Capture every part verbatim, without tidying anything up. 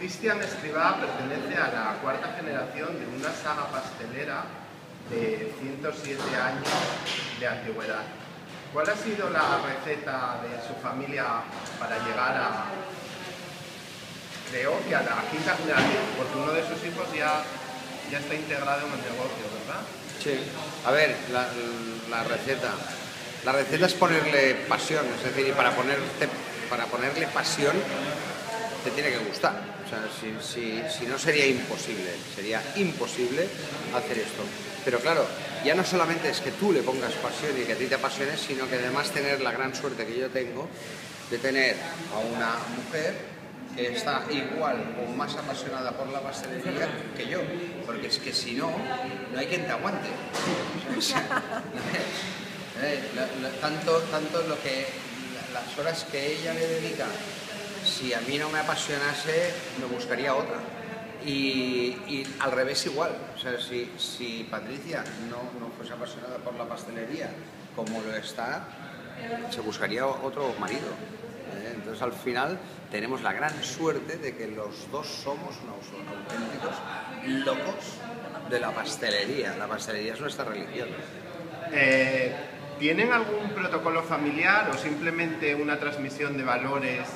Cristian Escrivá pertenece a la cuarta generación de una saga pastelera de ciento siete años de antigüedad. ¿Cuál ha sido la receta de su familia para llegar a, creo que a la quinta generación? Porque uno de sus hijos ya, ya está integrado en el negocio, ¿verdad? Sí. A ver, la, la receta. La receta es ponerle pasión, es decir, y para, ponerte, para ponerle pasión te tiene que gustar. O sea, si, si, si no sería imposible, sería imposible hacer esto. Pero claro, ya no solamente es que tú le pongas pasión y que a ti te apasiones, sino que además tener la gran suerte que yo tengo de tener a una mujer que está igual o más apasionada por la pastelería que yo, porque es que si no, no hay quien te aguante. O sea, eh, la, la, tanto, tanto lo que, la, las horas que ella le dedica, si a mí no me apasionase, me buscaría otra. Y, y al revés igual, o sea, si, si Patricia no, no fuese apasionada por la pastelería como lo está, se buscaría otro marido. ¿eh? Entonces al final tenemos la gran suerte de que los dos somos unos auténticos locos de la pastelería. La pastelería es nuestra religión. Eh, ¿Tienen algún protocolo familiar o simplemente una transmisión de valores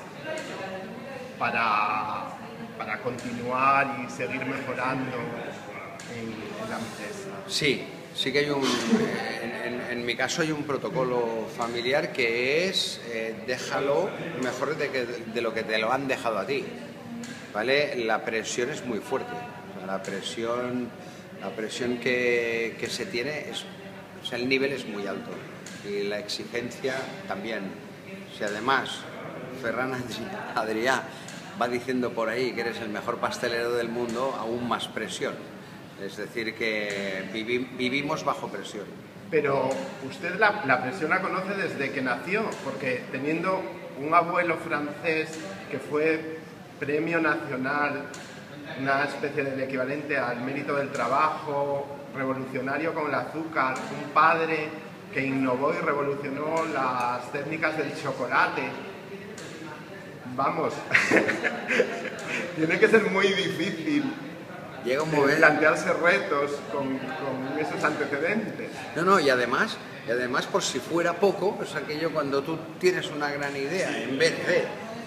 para, para continuar y seguir mejorando en, en la empresa? Sí, sí que hay un, en, en, en mi caso hay un protocolo familiar que es eh, déjalo mejor de, que, de lo que te lo han dejado a ti, ¿vale? La presión es muy fuerte, o sea, la presión, la presión que, que se tiene es, o sea, el nivel es muy alto y la exigencia también. Si además Ferran Adrià va diciendo por ahí que eres el mejor pastelero del mundo, aún más presión. Es decir, que vivi vivimos bajo presión. Pero usted la, la presión la conoce desde que nació, porque teniendo un abuelo francés que fue premio nacional, una especie del equivalente al mérito del trabajo, revolucionario con el azúcar, un padre que innovó y revolucionó las técnicas del chocolate. Vamos, tiene que ser muy difícil Llega un momento... plantearse retos con, con esos antecedentes. No, no, y además, y además por si fuera poco, es aquello cuando tú tienes una gran idea, en vez de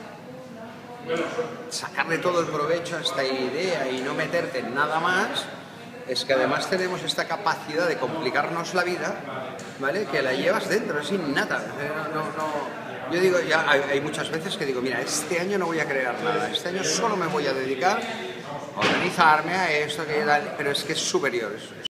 sacarle todo el provecho a esta idea y no meterte en nada más, es que además tenemos esta capacidad de complicarnos la vida, ¿vale? Que la llevas dentro, es innata. No, no, no. Yo digo, ya hay, hay muchas veces que digo, mira, este año no voy a crear nada, este año solo me voy a dedicar a organizarme a esto, que tal, pero es que es superior. Es,